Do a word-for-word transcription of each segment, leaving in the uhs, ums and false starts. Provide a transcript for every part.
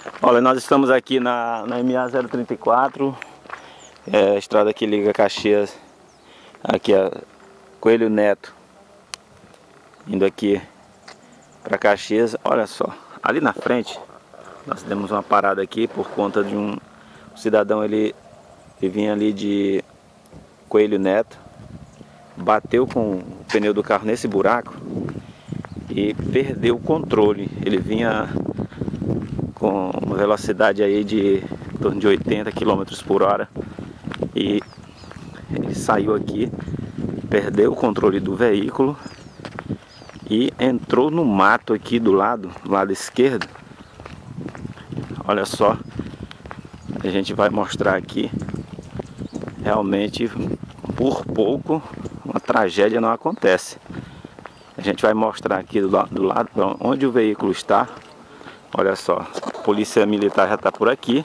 Olha, nós estamos aqui na, na M A zero trinta e quatro, é a estrada que liga Caxias, aqui a Coelho Neto, indo aqui para Caxias. Olha só, ali na frente nós demos uma parada aqui por conta de um, um cidadão, ele, ele vinha ali de Coelho Neto, bateu com o pneu do carro nesse buraco e perdeu o controle. Ele vinha com uma velocidade aí de em torno de oitenta quilômetros por hora e ele saiu aqui, perdeu o controle do veículo e entrou no mato aqui do lado, do lado esquerdo. Olha só, a gente vai mostrar aqui. Realmente, por pouco, uma tragédia não acontece. A gente vai mostrar aqui do lado, do lado onde o veículo está. Olha só, a polícia militar já está por aqui.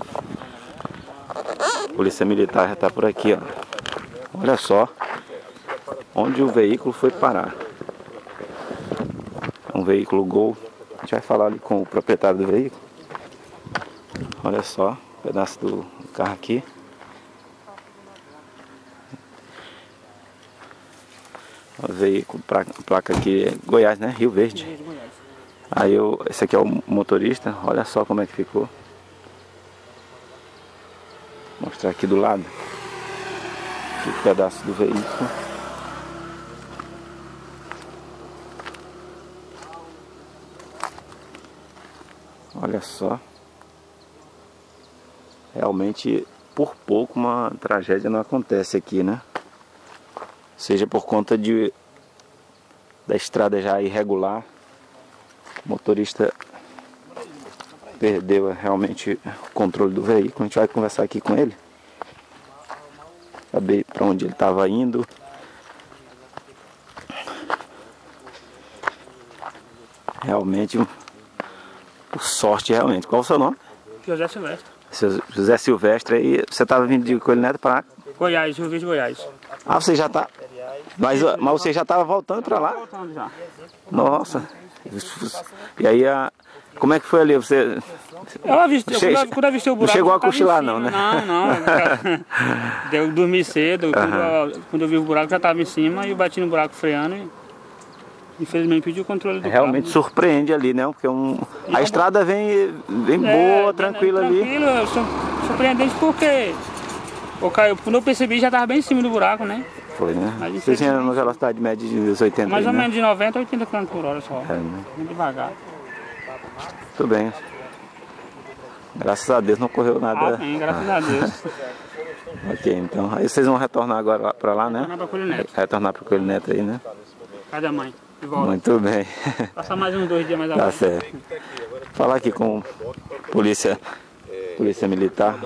A polícia militar já está por aqui, ó. Olha só onde o veículo foi parar. É um veículo Gol. A gente vai falar ali com o proprietário do veículo. Olha só, um pedaço do carro aqui. O veículo, placa aqui é Goiás, né? Rio Verde. Aí eu, esse aqui é o motorista, olha só como é que ficou. Vou mostrar aqui do lado. Aqui o pedaço do veículo. Olha só. Realmente, por pouco, uma tragédia não acontece aqui, né? Seja por conta de da estrada já irregular. O motorista perdeu realmente o controle do veículo. A gente vai conversar aqui com ele, saber para onde ele estava indo. Realmente, por sorte, realmente. Qual o seu nome? José Silvestre. Seu José Silvestre. E você estava vindo de Coelho Neto para Goiás, Rio Verde, Goiás. Ah, você já está... Mas, mas você já estava voltando para lá? Voltando já. Nossa. E aí, a... como é que foi ali? Você... Eu avistei, che... quando eu avistei o buraco... Não chegou a cochilar não, né? Não, não. Eu dormi cedo, quando, Uhum. eu, quando eu vi o buraco já estava em cima e eu bati no buraco freando e infelizmente perdi o controle do Realmente carro. surpreende ali, né? Porque um... a estrada vem, vem boa, é, tranquila é, ali. Tranquilo, surpreendente porque o Caio, quando eu percebi já estava bem em cima do buraco, né? Foi, né? Mas, Você tinha uma velocidade média de oitenta, mais aí, ou né? menos de noventa a oitenta quilômetros por hora só. É, né? Muito devagar. Tudo bem. Graças a Deus não ocorreu nada. Amém, graças a Deus. Ok, então. Aí vocês vão retornar agora para lá, né? Retornar para Coelho Neto. Retornar para o Coelho Neto aí, né? Cadê a mãe? De volta. Muito bem. Passar mais uns dois dias mais Tá agora. certo. Falar aqui com polícia, polícia militar.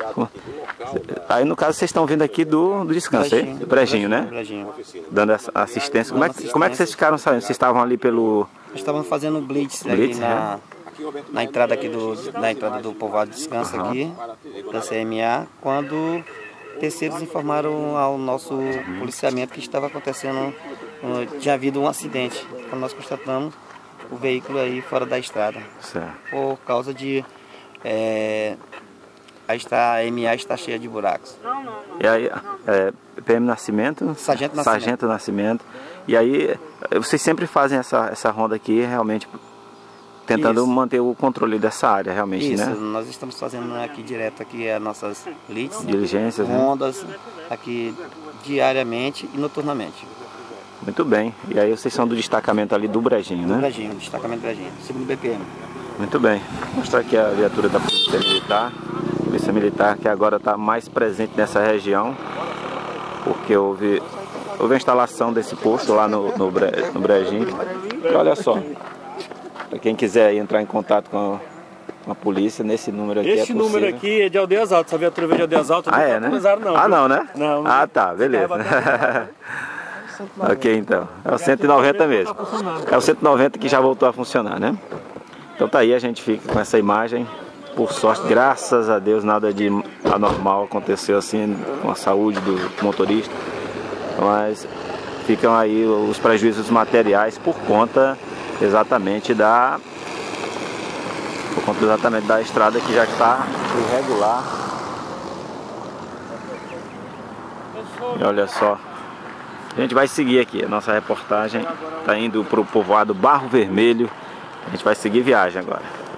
Aí no caso vocês estão vindo aqui do, do descanso, aí? Do Brejinho, né? Brejinho. Dando essa assistência. Como é, que, como é que vocês ficaram saindo? Vocês estavam ali pelo... Estavam fazendo blitz, Blitz, aqui na, na entrada aqui do, na entrada do povoado de descanso, uhum, aqui, da C M A, quando terceiros informaram ao nosso policiamento que estava acontecendo, tinha havido um acidente. Quando nós constatamos o veículo aí fora da estrada. Certo. Por causa de... É, a, está, a M A está cheia de buracos. E aí, é, P M Nascimento? Sargento Nascimento. Sargento Nascimento. E aí, vocês sempre fazem essa, essa ronda aqui, realmente, tentando Isso. manter o controle dessa área, realmente, Isso, né? nós estamos fazendo aqui direto aqui as nossas blitz, Diligências, né? rondas, aqui diariamente e noturnamente. Muito bem. E aí vocês são do destacamento ali do Brejinho, Do né? Brejinho, destacamento Brejinho, segundo B P M. Muito bem. Vou mostrar aqui a viatura da Polícia Militar. Polícia Militar que agora está mais presente nessa região, porque houve, houve a instalação desse posto lá no, no, Bre, no Brejinho. E olha só, para quem quiser entrar em contato com a, com a polícia, nesse número aqui Esse é possível. número aqui é de Aldeias Altas, a viatura veio de Aldeias Altas, Ah, não é, tá né? atualizado não. Ah, viu? não, né? Não. Ah, tá, beleza. Ok, então. É o cento e noventa mesmo. É o cento e noventa que já voltou a funcionar, né? Então tá aí, a gente fica com essa imagem. Por sorte, graças a Deus, nada de anormal aconteceu assim com a saúde do motorista. Mas ficam aí os prejuízos materiais por conta exatamente da por conta exatamente da estrada que já está irregular. E olha só, a gente vai seguir aqui, a nossa reportagem está indo para o povoado Barro Vermelho, a gente vai seguir viagem agora.